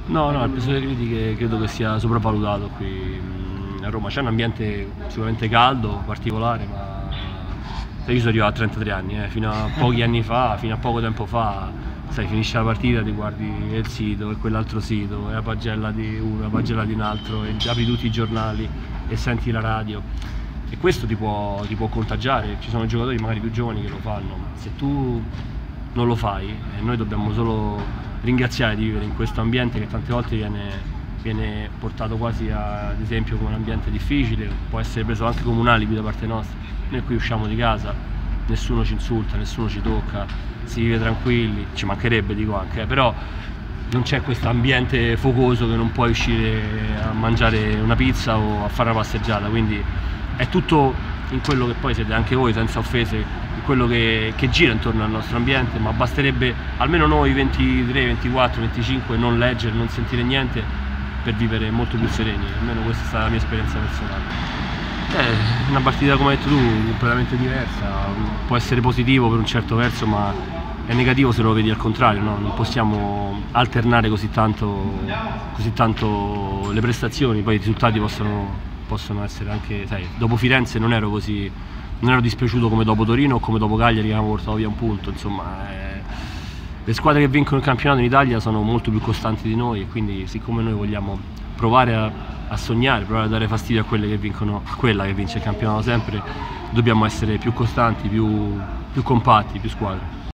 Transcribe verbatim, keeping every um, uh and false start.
No, no, il peso delle critiche credo che sia sopravvalutato qui a Roma. C'è un ambiente sicuramente caldo, particolare, ma io sono arrivato a trentatré anni, eh. Fino a pochi anni fa, fino a poco tempo fa, sai, finisce la partita, ti guardi il sito e quell'altro sito, e la pagella di uno, la pagella di un altro, e apri tutti i giornali e senti la radio. E questo ti può, ti può contagiare, ci sono giocatori magari più giovani che lo fanno, ma se tu non lo fai, eh, noi dobbiamo solo ringraziare di vivere in questo ambiente che tante volte viene, viene portato quasi a, ad esempio come un ambiente difficile, può essere preso anche come un alibi da parte nostra. Noi qui usciamo di casa, nessuno ci insulta, nessuno ci tocca, si vive tranquilli, ci mancherebbe dico anche, eh, però non c'è questo ambiente focoso che non puoi uscire a mangiare una pizza o a fare una passeggiata, quindi è tutto in quello che poi siete anche voi, senza offese, in quello che, che gira intorno al nostro ambiente, ma basterebbe almeno noi ventitré, ventiquattro, venticinque non leggere, non sentire niente per vivere molto più sereni, almeno questa è stata la mia esperienza personale. È una partita, come hai detto tu, completamente diversa, può essere positivo per un certo verso, ma è negativo se lo vedi al contrario, no? Non possiamo alternare così tanto, così tanto le prestazioni, poi i risultati possono, possono essere anche, sai, dopo Firenze non ero così, non ero dispiaciuto come dopo Torino o come dopo Cagliari che avevamo portato via un punto, insomma, eh, le squadre che vincono il campionato in Italia sono molto più costanti di noi e quindi siccome noi vogliamo provare a, a sognare, provare a dare fastidio a quelle che vincono, a quella che vince il campionato sempre, dobbiamo essere più costanti, più, più compatti, più squadre.